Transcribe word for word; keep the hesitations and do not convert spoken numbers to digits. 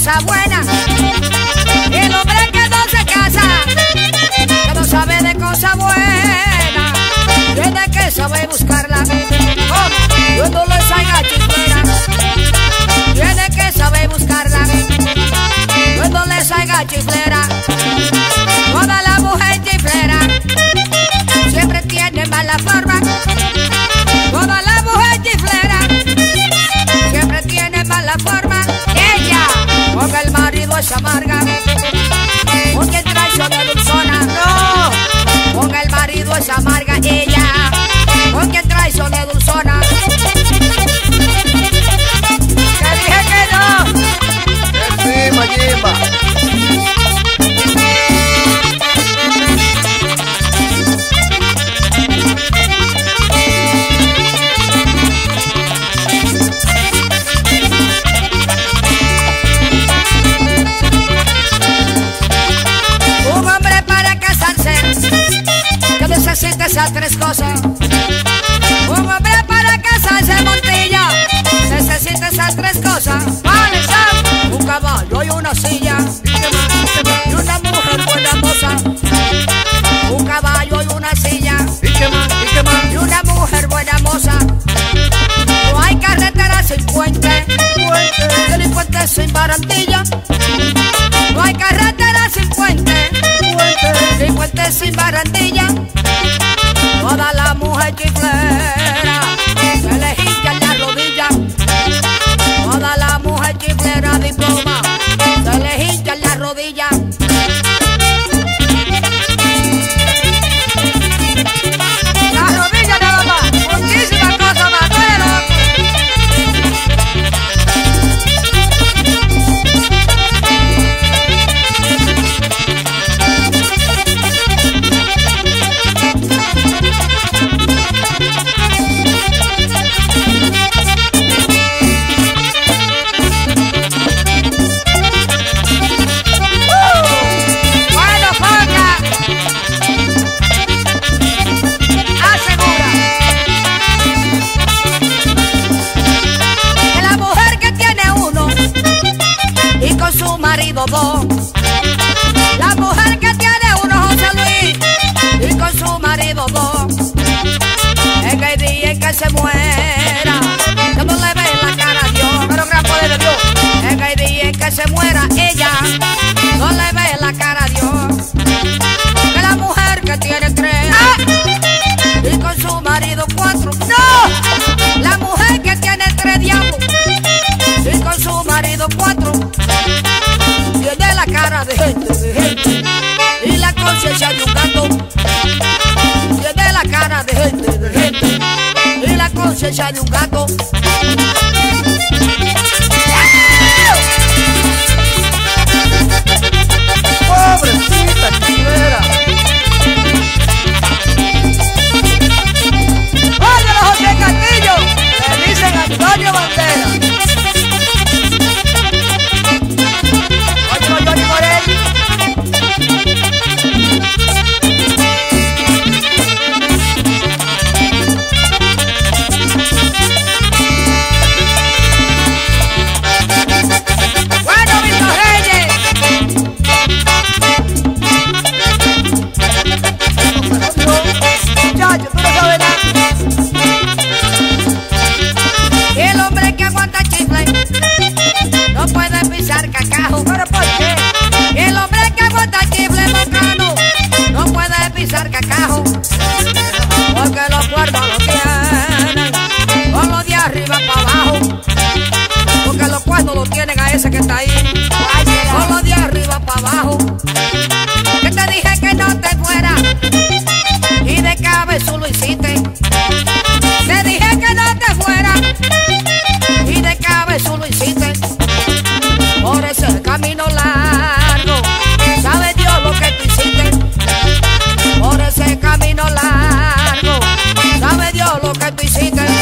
cosa buena. El hombre que no se casa, que no sabe de cosa buena, tiene que saber buscarla. Cuando le salga chiflera, tiene que saber buscarla. Cuando le salga chiflera, toda la mujer chiflera siempre tiene mala forma. Toda la mujer chiflera siempre tiene mala forma. Ella, con el marido es amarga, con quien traiciona dulzona. No, con el marido es amarga. Ella, con quien traiciona dulzona. Te dije que no. Que sí, Mayimba. Necesita esas tres cosas. Un hombre para casarse, Montilla, necesita esas tres cosas. ¿Cuáles son? Un caballo y una silla, y una mujer buena moza. Un caballo y una silla, ¿Y qué más? ¿Y qué más? y una mujer buena moza. No hay carretera sin puente, delincuentes sin barandilla. No hay carretera sin puente, delincuentes sin barandilla. Toda la mujer chiflera se le hincha en la rodilla. Toda la mujer chiflera diploma se le hincha en la rodilla. La rodilla nada más, muchísimas cosas más, tú eres loco. Dos. La mujer que tiene uno, José Luis, y con su marido dos. En el día en que se muera, que no le ve la cara a Dios, pero gran poder de Dios. En el día en que se muera ella, no le ve la cara a Dios. Que la mujer que tiene tres, ¡ah!, y con su marido cuatro. ¡No! La mujer que tiene tres diablos, y con su marido cuatro. Tiene la cara de gente, de gente, y la conciencia de un gato. Tiene la cara de gente, de gente, y la conciencia de un gato. Pobrecita chiflera. ¡Oye, los José Castillo! Le dicen Antonio Bandera. Porque los cuernos lo tienen con los de arriba para abajo. Porque los cuernos lo tienen a ese que está ahí con los de arriba para abajo. Que te dije que no te fueras y de cabeza lo hiciste. Te dije que no te fueras y de cabeza lo hiciste. Por ese camino largo sabe Dios lo que tú hiciste. Por ese camino largo sabe Dios lo que tú hiciste.